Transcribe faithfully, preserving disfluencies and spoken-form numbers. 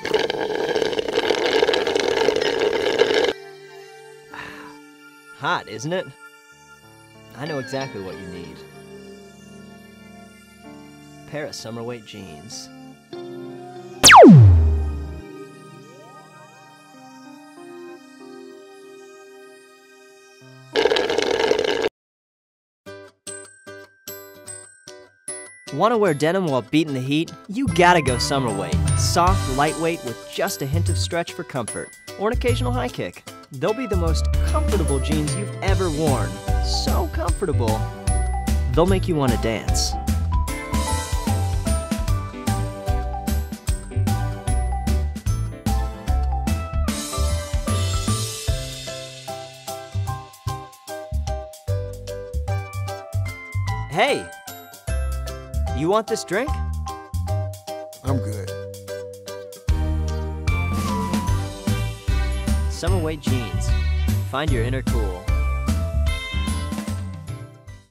Hot, isn't it? I know exactly what you need. A pair of summer weight jeans. Want to wear denim while beating the heat? You gotta go summer weight. Soft, lightweight with just a hint of stretch for comfort, or an occasional high kick. They'll be the most comfortable jeans you've ever worn. So comfortable, they'll make you want to dance. Hey! You want this drink? I'm good. Summer weight jeans. Find your inner cool.